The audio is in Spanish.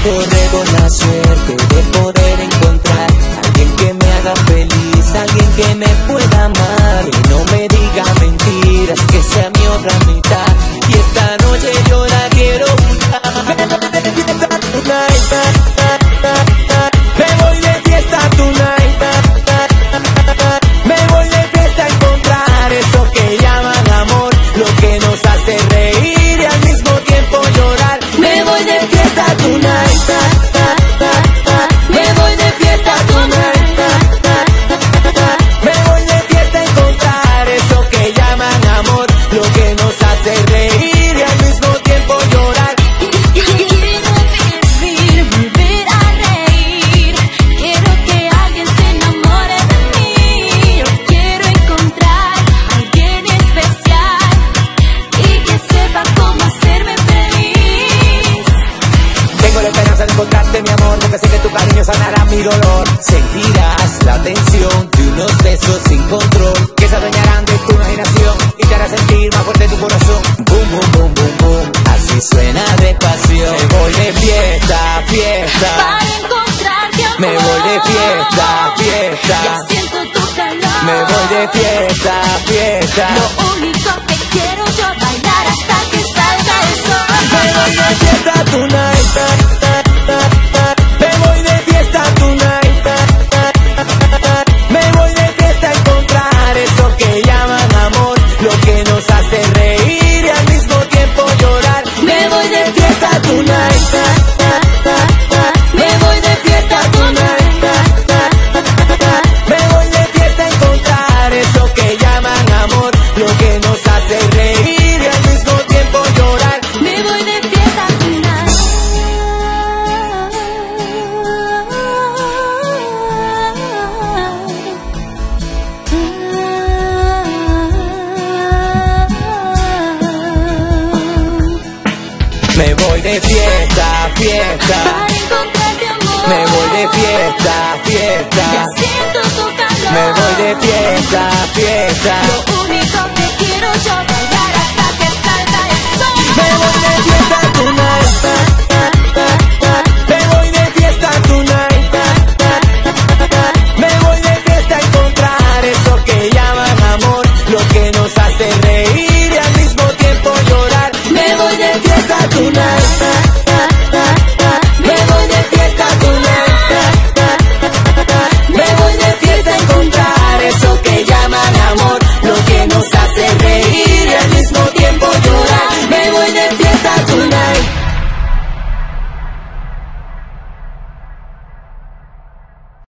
corre con la suerte de poder encontrar alguien que me haga feliz, alguien que me pueda amar y no me diga mentiras, que sea mi otra mitad. Y esta noche yo la quiero buscar. Me voy de fiesta tonight. Me voy de fiesta a encontrar eso que llaman amor, lo que nos hace reír y al mismo tiempo llorar. Me voy de fiesta tonight. Me voy de fiesta tonight. Me voy de fiesta a encontrar eso que llaman amor, lo que nos hace reír y al mismo tiempo llorar. Encontrarte mi amor, porque sé que tu cariño sanará mi dolor. Sentirás la tensión de unos besos sin control que se adueñarán de tu imaginación y te hará sentir más fuerte tu corazón. Boom, boom, boom, boom, boom, así suena despacio. Me voy de fiesta, fiesta, para encontrarte amor. Me voy de fiesta, fiesta, ya siento tu calor. Me voy de fiesta, fiesta. Lo único que quiero yo bailar hasta que salga el sol. Me voy de fiesta tonight. Me voy de fiesta tonight. Me voy de fiesta a encontrar eso que llaman amor, lo que nos hace reír y al mismo tiempo llorar. Me voy de fiesta tonight. Me voy de fiesta tonight. Me voy de fiesta a encontrar eso que llaman amor, lo que nos hace reír y al mismo tiempo llorar. Me voy de fiesta tonight. Me voy de fiesta, fiesta, Para encontrarte amor. me voy de fiesta, fiesta, ya siento tu calor. me voy de fiesta, fiesta.